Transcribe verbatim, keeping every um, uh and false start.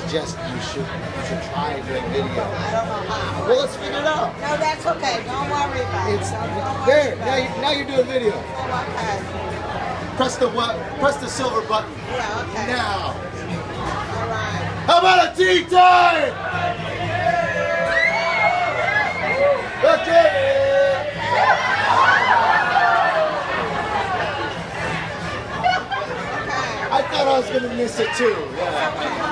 suggest you should you should try doing video. I don't know how. Well, let's figure it out. No, that's okay. Don't worry about It's it. Don't, don't there. worry Now, about you, it. now you're doing video. Oh, okay. Press the what? Press the silver button. Yeah, okay. Now. All right. How about a tea time? Okay. I thought I was gonna miss it too. Yeah.